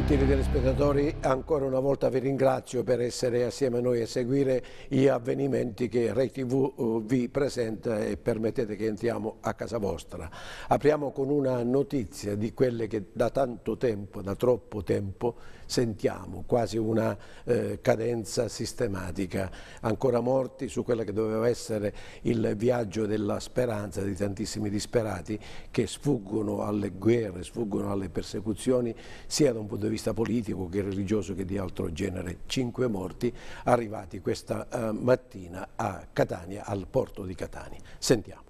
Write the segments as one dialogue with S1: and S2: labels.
S1: Gentili telespettatori, ancora una volta vi ringrazio per essere assieme a noi e seguire gli avvenimenti che Rai TV vi presenta e permettete che entriamo a casa vostra. Apriamo con una notizia di quelle che da tanto tempo, da troppo tempo, sentiamo, quasi una cadenza sistematica. Ancora morti su quello che doveva essere il viaggio della speranza di tantissimi disperati che sfuggono alle guerre, sfuggono alle persecuzioni, sia da un punto di vista politico che religioso che di altro genere. 5 morti arrivati questa mattina a Catania, al porto di Catania. Sentiamo.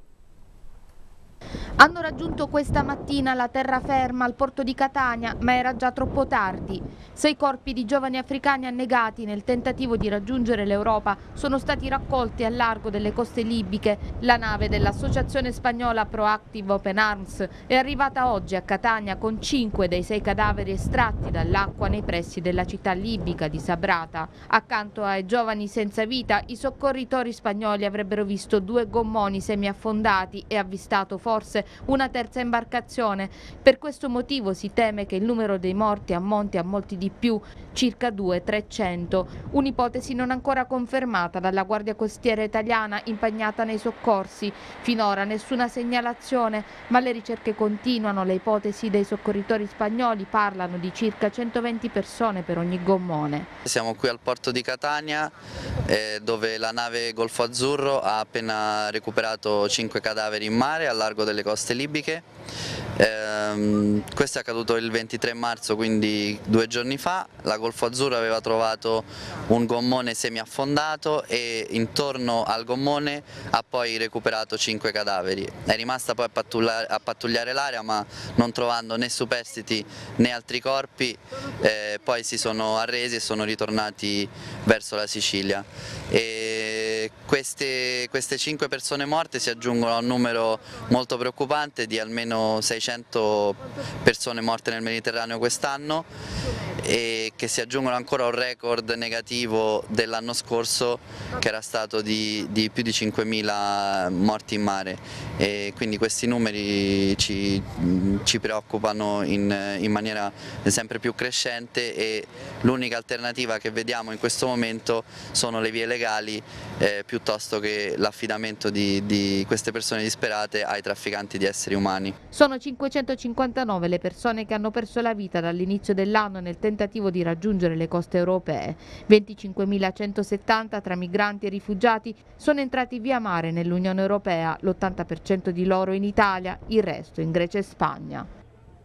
S2: Hanno raggiunto questa mattina la terraferma al porto di Catania, ma era già troppo tardi. 6 corpi di giovani africani annegati nel tentativo di raggiungere l'Europa sono stati raccolti al largo delle coste libiche. La nave dell'associazione spagnola Proactive Open Arms è arrivata oggi a Catania con 5 dei 6 cadaveri estratti dall'acqua nei pressi della città libica di Sabrata. Accanto ai giovani senza vita, i soccorritori spagnoli avrebbero visto 2 gommoni semiaffondati e avvistato forse una terza imbarcazione. Per questo motivo si teme che il numero dei morti ammonti a molti di più, circa 200-300. Un'ipotesi non ancora confermata dalla Guardia Costiera italiana impegnata nei soccorsi. Finora nessuna segnalazione, ma le ricerche continuano. Le ipotesi dei soccorritori spagnoli parlano di circa 120 persone per ogni gommone.
S3: Siamo qui al porto di Catania dove la nave Golfo Azzurro ha appena recuperato 5 cadaveri in mare al largo delle coste libiche. Questo è accaduto il 23 marzo, quindi 2 giorni fa. La Golfo Azzurro aveva trovato un gommone semiaffondato e intorno al gommone ha poi recuperato 5 cadaveri. È rimasta poi a pattugliare l'area, ma non trovando né superstiti né altri corpi, poi si sono arresi e sono ritornati verso la Sicilia. E queste 5 persone morte si aggiungono a un numero molto preoccupante di almeno 600 persone morte nel Mediterraneo quest'anno e che si aggiungono ancora a un record negativo dell'anno scorso che era stato di più di 5.000 morti in mare, e quindi questi numeri ci preoccupano in maniera sempre più crescente e l'unica alternativa che vediamo in questo momento sono le vie legali piuttosto che l'affidamento di queste persone disperate ai trafficanti di esseri umani.
S2: Sono 559 le persone che hanno perso la vita dall'inizio dell'anno nel tentativo di raggiungere le coste europee. 25.170 tra migranti e rifugiati sono entrati via mare nell'Unione Europea, l'80% di loro in Italia, il resto in Grecia e Spagna.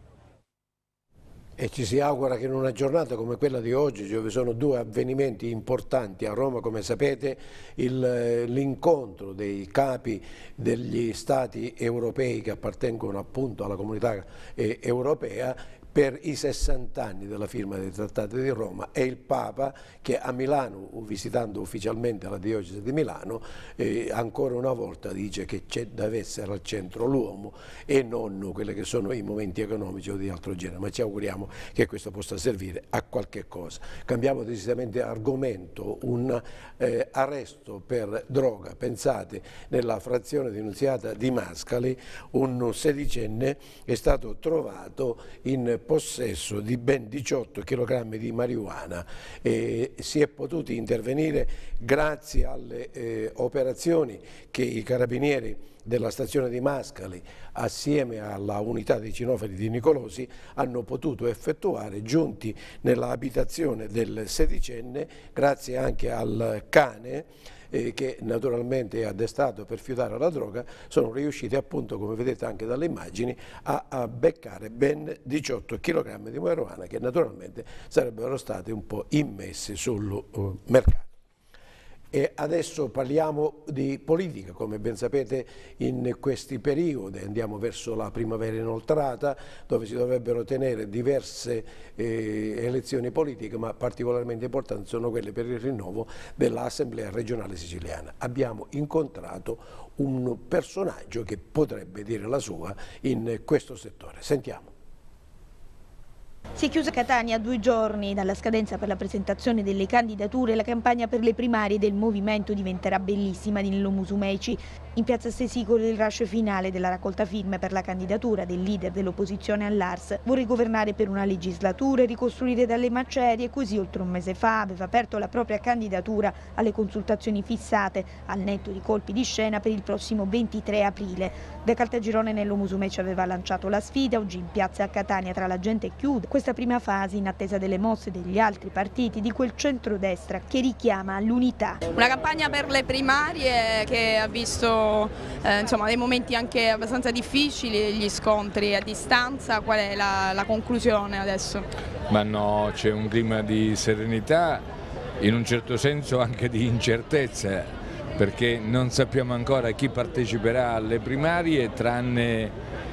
S1: E ci si augura che in una giornata come quella di oggi, dove sono 2 avvenimenti importanti a Roma, come sapete, l'incontro dei capi degli stati europei che appartengono appunto alla comunità europea per i 60 anni della firma dei trattati di Roma, e il Papa che a Milano, visitando ufficialmente la diocesi di Milano, ancora una volta dice che deve essere al centro l'uomo e non quelli che sono i momenti economici o di altro genere, ma ci auguriamo che questo possa servire a qualche cosa. Cambiamo decisamente argomento. Un arresto per droga, pensate, nella frazione di Nunziata di Mascali, un 16enne è stato trovato in possesso di ben 18 kg di marijuana. Si è potuti intervenire grazie alle operazioni che i carabinieri della stazione di Mascali assieme alla unità dei cinoferi di Nicolosi hanno potuto effettuare, giunti nella abitazione del 16enne, grazie anche al cane che naturalmente è addestrato per fiutare la droga, sono riusciti appunto, come vedete anche dalle immagini, a beccare ben 18 kg di marijuana che naturalmente sarebbero stati un po' immessi sul mercato. E adesso parliamo di politica. Come ben sapete, in questi periodi andiamo verso la primavera inoltrata, dove si dovrebbero tenere diverse elezioni politiche, ma particolarmente importanti sono quelle per il rinnovo dell'Assemblea regionale siciliana. Abbiamo incontrato un personaggio che potrebbe dire la sua in questo settore. Sentiamo.
S4: Si è chiusa Catania a 2 giorni dalla scadenza per la presentazione delle candidature. La campagna per le primarie del movimento diventerà bellissima di Nello Musumeci. In piazza Stesicolo il rush finale della raccolta firme per la candidatura del leader dell'opposizione all'Ars. Vorrei governare per una legislatura e ricostruire dalle macerie, così oltre un mese fa aveva aperto la propria candidatura alle consultazioni fissate al netto di colpi di scena per il prossimo 23 aprile. Da Caltagirone Nello Musumeci aveva lanciato la sfida, oggi in piazza a Catania tra la gente chiude questa prima fase in attesa delle mosse degli altri partiti di quel centrodestra che richiama all'unità.
S5: Una campagna per le primarie che ha visto insomma, dei momenti anche abbastanza difficili, gli scontri a distanza. Qual è la conclusione adesso?
S6: Ma no, c'è un clima di serenità, in un certo senso anche di incertezza, perché non sappiamo ancora chi parteciperà alle primarie tranne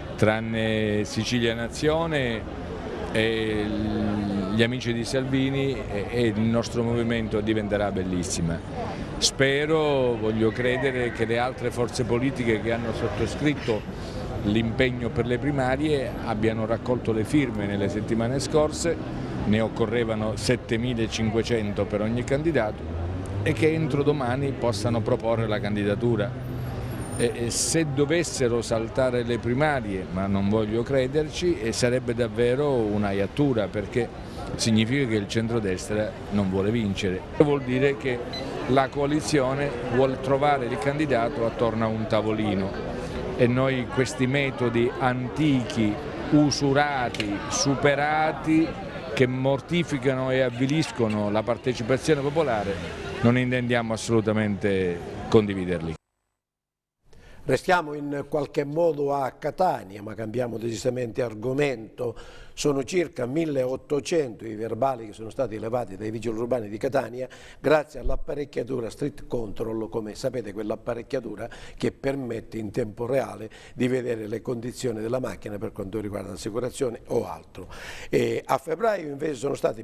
S6: Sicilia Nazione e gli amici di Salvini, e il nostro movimento diventerà bellissima. Spero, voglio credere che le altre forze politiche che hanno sottoscritto l'impegno per le primarie abbiano raccolto le firme nelle settimane scorse, ne occorrevano 7.500 per ogni candidato, e che entro domani possano proporre la candidatura. E se dovessero saltare le primarie, ma non voglio crederci, sarebbe davvero una iattura, perché significa che il centrodestra non vuole vincere. Vuol dire che la coalizione vuole trovare il candidato attorno a un tavolino, e noi questi metodi antichi, usurati, superati, che mortificano e avviliscono la partecipazione popolare, non intendiamo assolutamente condividerli.
S1: Restiamo in qualche modo a Catania, ma cambiamo decisamente argomento. Sono circa 1800 i verbali che sono stati elevati dai vigili urbani di Catania grazie all'apparecchiatura Street Control, come sapete, quell'apparecchiatura che permette in tempo reale di vedere le condizioni della macchina per quanto riguarda l'assicurazione o altro. A febbraio invece sono stati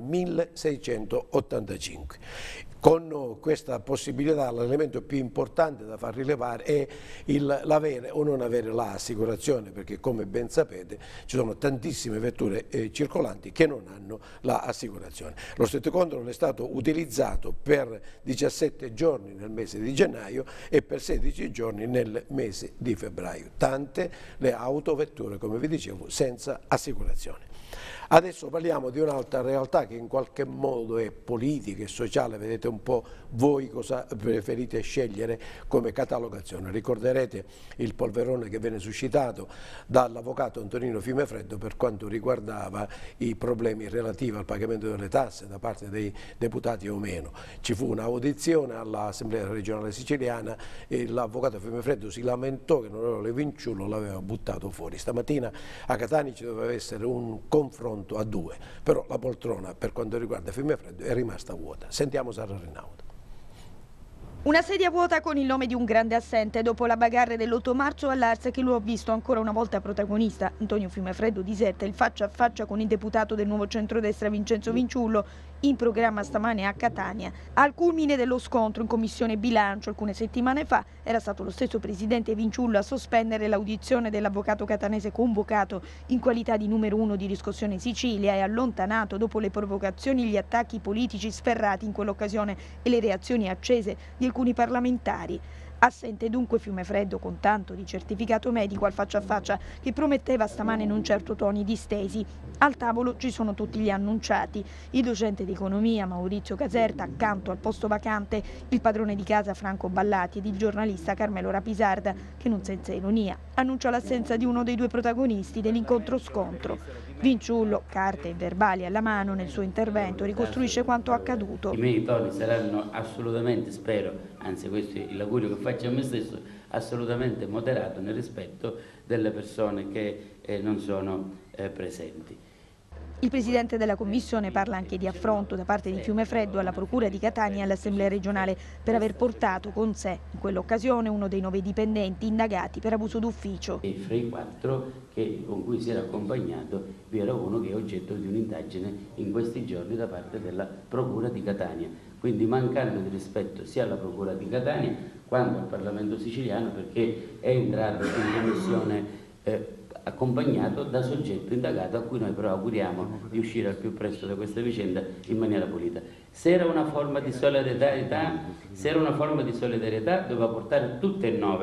S1: 1685. Con questa possibilità l'elemento più importante da far rilevare è l'avere o non avere l'assicurazione, perché come ben sapete ci sono tantissime vetture circolanti che non hanno l'assicurazione. Lo Street Control è stato utilizzato per 17 giorni nel mese di gennaio e per 16 giorni nel mese di febbraio. Tante le autovetture, come vi dicevo, senza assicurazione. Adesso parliamo di un'altra realtà che in qualche modo è politica e sociale, vedete un po' voi cosa preferite scegliere come catalogazione. Ricorderete il polverone che venne suscitato dall'avvocato Antonino Fiumefreddo per quanto riguardava i problemi relativi al pagamento delle tasse da parte dei deputati o meno. Ci fu un'audizione all'Assemblea regionale siciliana e l'avvocato Fiumefreddo si lamentò che l'onorevole Vinciullo l'aveva buttato fuori. Stamattina a Catania ci doveva essere un confronto a due, però la poltrona per quanto riguarda Fiumefreddo è rimasta vuota. Sentiamo Sara Rinaudo.
S4: Una sedia vuota con il nome di un grande assente dopo la bagarre dell'8 marzo all'Ars, che lo ha visto ancora una volta protagonista. Antonio Fiumefreddo diserta il faccia a faccia con il deputato del nuovo centrodestra Vincenzo Vinciullo, in programma stamane a Catania. Al culmine dello scontro in commissione bilancio alcune settimane fa era stato lo stesso presidente Vinciullo a sospendere l'audizione dell'avvocato catanese convocato in qualità di numero 1 di Riscossione Sicilia e allontanato dopo le provocazioni e gli attacchi politici sferrati in quell'occasione e le reazioni accese di alcuni parlamentari. Assente dunque Fiumefreddo con tanto di certificato medico al faccia a faccia che prometteva stamane non certo toni distesi. Al tavolo ci sono tutti gli annunciati, il docente di economia Maurizio Caserta accanto al posto vacante, il padrone di casa Franco Ballati ed il giornalista Carmelo Rapisarda che non senza ironia annuncia l'assenza di uno dei due protagonisti dell'incontro-scontro. Vinciullo, carte e verbali alla mano, nel suo intervento ricostruisce quanto accaduto.
S7: I miei toni saranno assolutamente, spero, anzi questo è l'augurio che faccio a me stesso, assolutamente moderato nel rispetto delle persone che non sono presenti.
S4: Il presidente della commissione parla anche di affronto da parte di Fiumefreddo alla procura di Catania e all'assemblea regionale per aver portato con sé in quell'occasione uno dei 9 dipendenti indagati per abuso d'ufficio.
S7: E fra i 4 con cui si era accompagnato vi era uno che è oggetto di un'indagine in questi giorni da parte della procura di Catania. Quindi mancando di rispetto sia alla procura di Catania quanto al Parlamento siciliano, perché è entrato in commissione accompagnato da soggetto indagato a cui noi però auguriamo di uscire al più presto da questa vicenda in maniera pulita. Se era una forma di solidarietà, doveva portare tutte e 9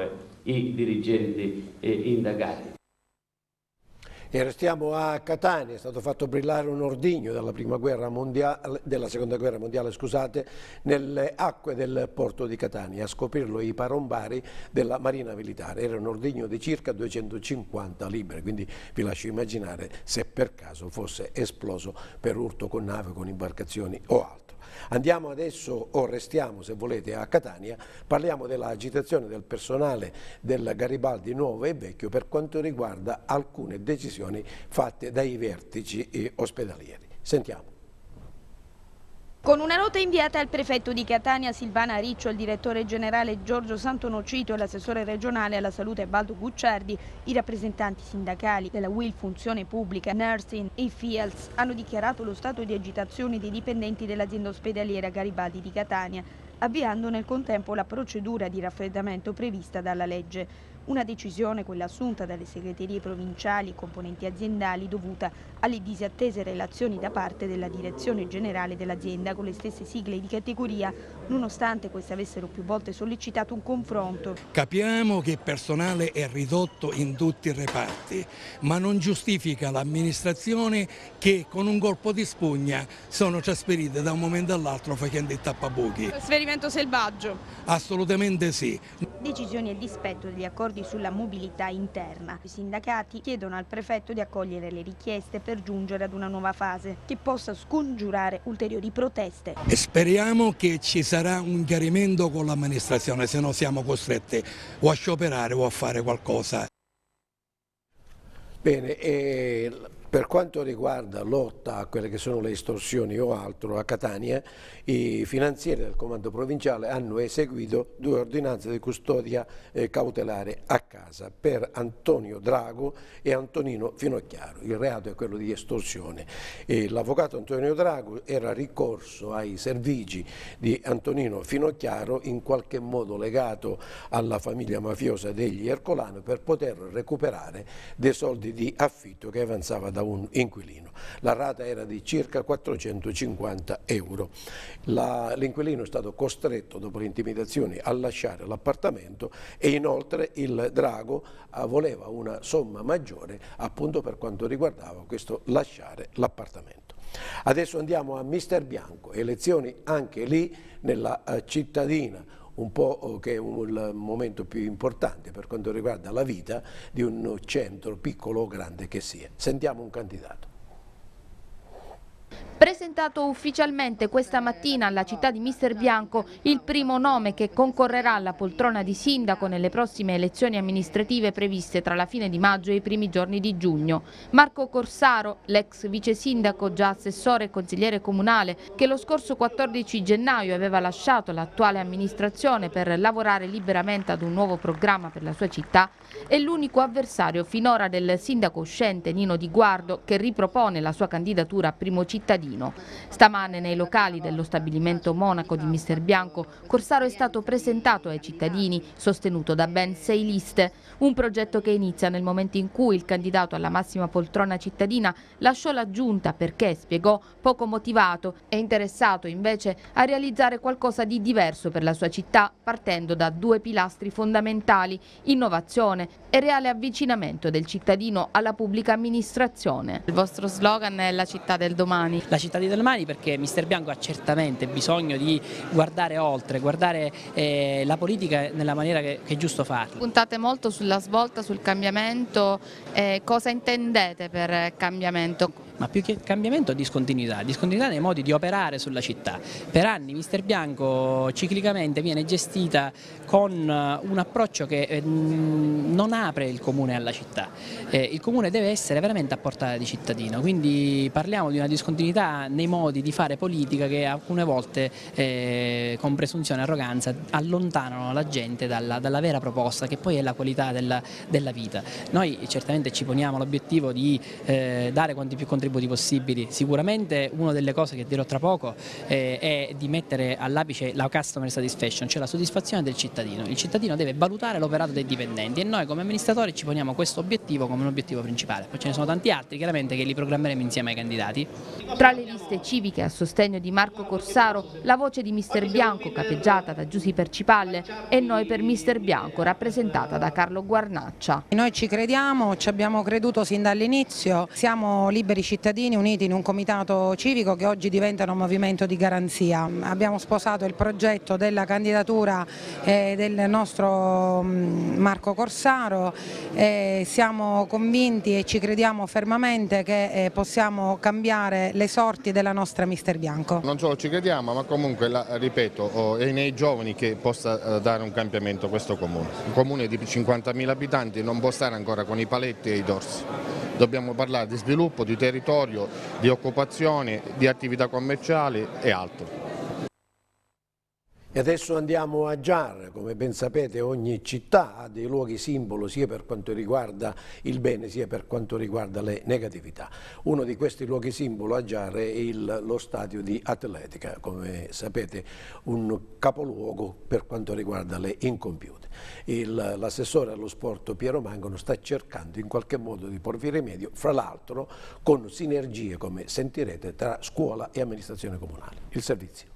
S7: i dirigenti indagati.
S1: E restiamo a Catania. È stato fatto brillare un ordigno della seconda guerra mondiale, scusate, nelle acque del porto di Catania. A scoprirlo i parombari della Marina Militare. Era un ordigno di circa 250 libbre, quindi vi lascio immaginare se per caso fosse esploso per urto con nave, con imbarcazioni o altro. Andiamo adesso, o restiamo se volete, a Catania. Parliamo dell'agitazione del personale del Garibaldi Nuovo e Vecchio per quanto riguarda alcune decisioni fatte dai vertici ospedalieri. Sentiamo.
S4: Con una nota inviata al prefetto di Catania Silvana Riccio, il direttore generale Giorgio Santonocito e l'assessore regionale alla salute Baldo Gucciardi, i rappresentanti sindacali della UIL Funzione Pubblica, Nursing e Fields hanno dichiarato lo stato di agitazione dei dipendenti dell'azienda ospedaliera Garibaldi di Catania, avviando nel contempo la procedura di raffreddamento prevista dalla legge. Una decisione, quella assunta dalle segreterie provinciali e componenti aziendali, dovuta alle disattese relazioni da parte della direzione generale dell'azienda con le stesse sigle di categoria, nonostante queste avessero più volte sollecitato un confronto.
S8: Capiamo che il personale è ridotto in tutti i reparti, ma non giustifica l'amministrazione che con un colpo di spugna sono trasferite da un momento all'altro facendo il tappabuchi.
S5: Trasferimento selvaggio?
S8: Assolutamente sì.
S4: Decisioni a dispetto degli accordi sulla mobilità interna. I sindacati chiedono al prefetto di accogliere le richieste per giungere ad una nuova fase che possa scongiurare ulteriori proteste.
S8: E speriamo che ci sarà un chiarimento con l'amministrazione, se no siamo costretti o a scioperare o a fare qualcosa.
S1: Bene, per quanto riguarda lotta a quelle che sono le estorsioni o altro a Catania, i finanzieri del comando provinciale hanno eseguito 2 ordinanze di custodia cautelare a casa per Antonio Drago e Antonino Finocchiaro. Il reato è quello di estorsione. L'avvocato Antonio Drago era ricorso ai servigi di Antonino Finocchiaro, in qualche modo legato alla famiglia mafiosa degli Ercolano, per poter recuperare dei soldi di affitto che avanzava da un inquilino. La rata era di circa 450 euro. L'inquilino è stato costretto, dopo le intimidazioni, a lasciare l'appartamento e inoltre il Drago voleva una somma maggiore appunto per quanto riguardava questo lasciare l'appartamento. Adesso andiamo a Mister Bianco, elezioni anche lì nella cittadina, un po' che è il momento più importante per quanto riguarda la vita di un centro, piccolo o grande che sia. Sentiamo un candidato.
S2: Presentato ufficialmente questa mattina alla città di Mister Bianco il primo nome che concorrerà alla poltrona di sindaco nelle prossime elezioni amministrative previste tra la fine di maggio e i primi giorni di giugno. Marco Corsaro, l'ex vice sindaco, già assessore e consigliere comunale, che lo scorso 14 gennaio aveva lasciato l'attuale amministrazione per lavorare liberamente ad un nuovo programma per la sua città, è l'unico avversario finora del sindaco uscente Nino Di Guardo, che ripropone la sua candidatura a primo cittadino. Stamane nei locali dello stabilimento Monaco di Mister Bianco, Corsaro è stato presentato ai cittadini, sostenuto da ben 6 liste, un progetto che inizia nel momento in cui il candidato alla massima poltrona cittadina lasciò la giunta perché, spiegò, poco motivato e interessato invece a realizzare qualcosa di diverso per la sua città, partendo da 2 pilastri fondamentali: innovazione e reale avvicinamento del cittadino alla pubblica amministrazione. Il vostro slogan è la città del domani.
S9: La città di domani, perché Mister Bianco ha certamente bisogno di guardare oltre, guardare la politica nella maniera che è giusto farlo.
S2: Puntate molto sulla svolta, sul cambiamento, cosa intendete per cambiamento?
S9: Ma più che cambiamento, discontinuità nei modi di operare sulla città. Per anni Mister Bianco ciclicamente viene gestita con un approccio che non apre il comune alla città. Il comune deve essere veramente a portata di cittadino, quindi parliamo di una discontinuità nei modi di fare politica che alcune volte con presunzione e arroganza allontanano la gente dalla vera proposta, che poi è la qualità della vita. Noi certamente ci poniamo l'obiettivo di dare quanti più contributi contributi possibili. Sicuramente una delle cose che dirò tra poco è di mettere all'apice la customer satisfaction, cioè la soddisfazione del cittadino. Il cittadino deve valutare l'operato dei dipendenti e noi come amministratori ci poniamo questo obiettivo come un obiettivo principale. Poi ce ne sono tanti altri chiaramente che li programmeremo insieme ai candidati.
S2: Tra le liste civiche a sostegno di Marco Corsaro, la voce di Mister Bianco capeggiata da Giuseppe Cipalle e Noi per Mister Bianco rappresentata da Carlo Guarnaccia.
S10: Noi ci crediamo, ci abbiamo creduto sin dall'inizio, siamo liberi cittadini uniti in un comitato civico che oggi diventa un movimento di garanzia. Abbiamo sposato il progetto della candidatura del nostro Marco Corsaro, siamo convinti e ci crediamo fermamente che possiamo cambiare le sorti della nostra Mister Bianco.
S11: Non solo ci crediamo, ma comunque, ripeto, è nei giovani che possa dare un cambiamento a questo comune. Un comune di 50.000 abitanti non può stare ancora con i paletti e i dorsi. Dobbiamo parlare di sviluppo, di territorio, di occupazione, di attività commerciali e altro.
S1: E adesso andiamo a Giarre. Come ben sapete ogni città ha dei luoghi simbolo sia per quanto riguarda il bene sia per quanto riguarda le negatività. Uno di questi luoghi simbolo a Giarre è lo stadio di atletica, come sapete un capoluogo per quanto riguarda le incompiute. L'assessore allo sport Piero Mangano sta cercando in qualche modo di porvi rimedio, fra l'altro con sinergie, come sentirete, tra scuola e amministrazione comunale. Il servizio.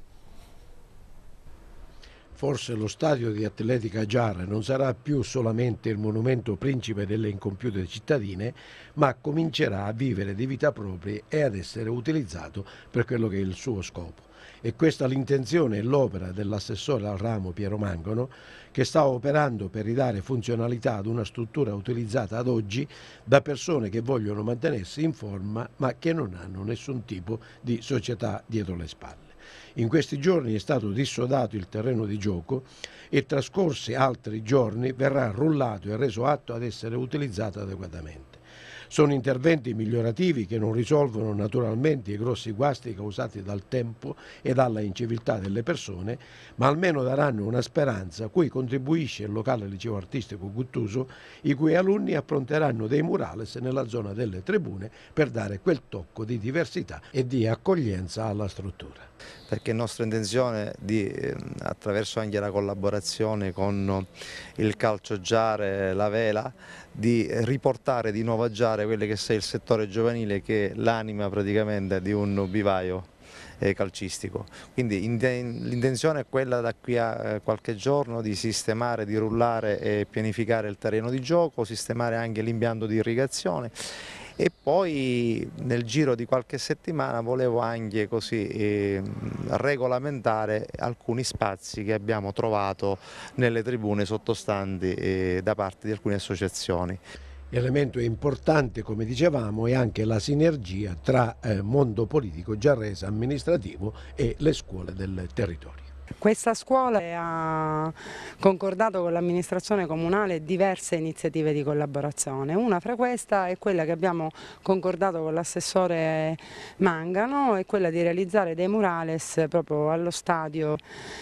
S1: Forse lo stadio di atletica Giarre non sarà più solamente il monumento principe delle incompiute cittadine, ma comincerà a vivere di vita propria e ad essere utilizzato per quello che è il suo scopo. E questa è l'intenzione e l'opera dell'assessore al ramo Piero Mangano, che sta operando per ridare funzionalità ad una struttura utilizzata ad oggi da persone che vogliono mantenersi in forma ma che non hanno nessun tipo di società dietro le spalle. In questi giorni è stato dissodato il terreno di gioco e trascorsi altri giorni verrà rullato e reso atto ad essere utilizzato adeguatamente. Sono interventi migliorativi che non risolvono naturalmente i grossi guasti causati dal tempo e dalla inciviltà delle persone, ma almeno daranno una speranza a cui contribuisce il locale liceo artistico Guttuso, i cui alunni appronteranno dei murales nella zona delle tribune per dare quel tocco di diversità e di accoglienza alla struttura.
S12: Perché è nostra intenzione attraverso anche la collaborazione con il Calcio Giarre, la Vela, di riportare di nuovo a Giarre quello che sia il settore giovanile, che è l'anima praticamente di un vivaio calcistico. Quindi l'intenzione è quella da qui a qualche giorno di sistemare, di rullare e pianificare il terreno di gioco, sistemare anche l'impianto di irrigazione. E poi nel giro di qualche settimana volevo anche così regolamentare alcuni spazi che abbiamo trovato nelle tribune sottostanti da parte di alcune associazioni.
S1: Elemento importante, come dicevamo, è anche la sinergia tra mondo politico giarrese amministrativo e le scuole del territorio.
S10: Questa scuola ha concordato con l'amministrazione comunale diverse iniziative di collaborazione. Una fra queste è quella che abbiamo concordato con l'assessore Mangano, è quella di realizzare dei murales proprio allo stadio.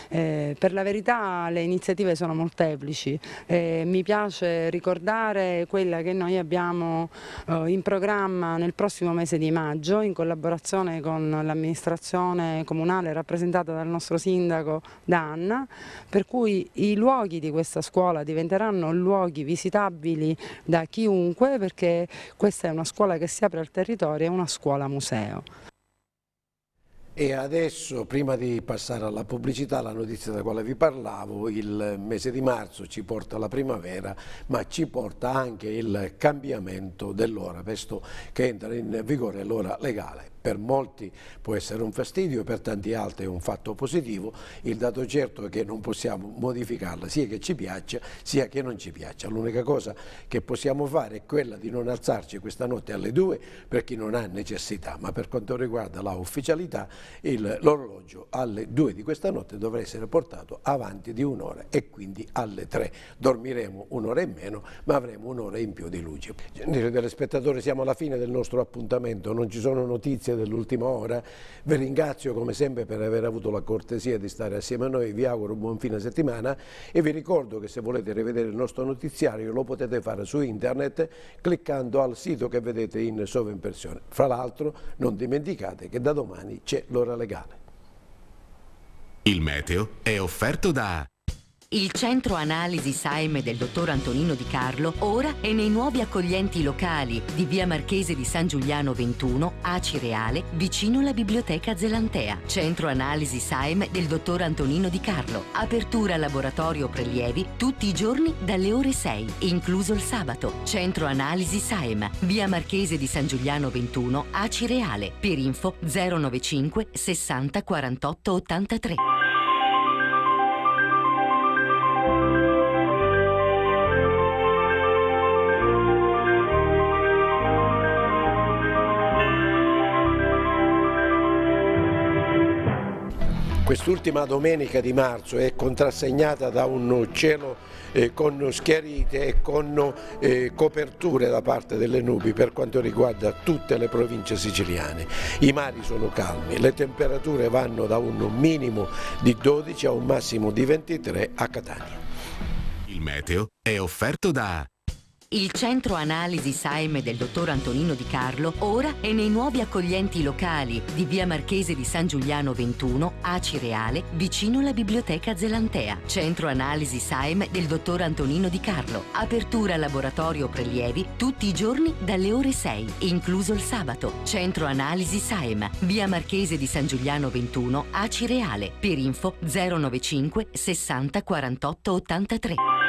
S10: Per la verità le iniziative sono molteplici. Mi piace ricordare quella che noi abbiamo in programma nel prossimo mese di maggio, in collaborazione con l'amministrazione comunale rappresentata dal nostro sindaco D'Anna, per cui i luoghi di questa scuola diventeranno luoghi visitabili da chiunque, perché questa è una scuola che si apre al territorio, è una scuola museo.
S1: E adesso, prima di passare alla pubblicità, la notizia della quale vi parlavo, il mese di marzo ci porta la primavera, ma ci porta anche il cambiamento dell'ora, visto che entra in vigore l'ora legale. Per molti può essere un fastidio, per tanti altri è un fatto positivo. Il dato certo è che non possiamo modificarla, sia che ci piaccia sia che non ci piaccia. L'unica cosa che possiamo fare è quella di non alzarci questa notte alle 2 per chi non ha necessità, ma per quanto riguarda la ufficialità, l'orologio alle 2 di questa notte dovrà essere portato avanti di un'ora e quindi alle 3. Dormiremo un'ora in meno, ma avremo un'ora in più di luce. Gentili telespettatori, siamo alla fine del nostro appuntamento, non ci sono notizie notizie dell'ultima ora. Vi ringrazio come sempre per aver avuto la cortesia di stare assieme a noi, vi auguro un buon fine settimana e vi ricordo che se volete rivedere il nostro notiziario lo potete fare su internet cliccando al sito che vedete in sovraimpressione. Fra l'altro non dimenticate che da domani c'è l'ora legale.
S13: Il meteo è offerto da...
S14: Il centro analisi SAEM del dottor Antonino Di Carlo ora è nei nuovi accoglienti locali di via Marchese di San Giuliano 21, Acireale, vicino alla biblioteca Zelantea. Centro analisi SAEM del dottor Antonino Di Carlo. Apertura laboratorio prelievi tutti i giorni dalle ore 6, incluso il sabato. Centro analisi SAEM, via Marchese di San Giuliano 21, Acireale. Per info 095 60 48 83.
S1: Quest'ultima domenica di marzo è contrassegnata da un cielo con schiarite e con coperture da parte delle nubi per quanto riguarda tutte le province siciliane. I mari sono calmi, le temperature vanno da un minimo di 12 a un massimo di 23 a Catania.
S13: Il meteo è offerto da...
S14: Il centro analisi SAEM del dottor Antonino Di Carlo ora è nei nuovi accoglienti locali di via Marchese di San Giuliano 21, Acireale, vicino alla biblioteca Zelantea. Centro analisi SAEM del dottor Antonino Di Carlo. Apertura laboratorio prelievi tutti i giorni dalle ore 6, incluso il sabato. Centro analisi SAEM, via Marchese di San Giuliano 21, Acireale. Per info 095 60 48 83.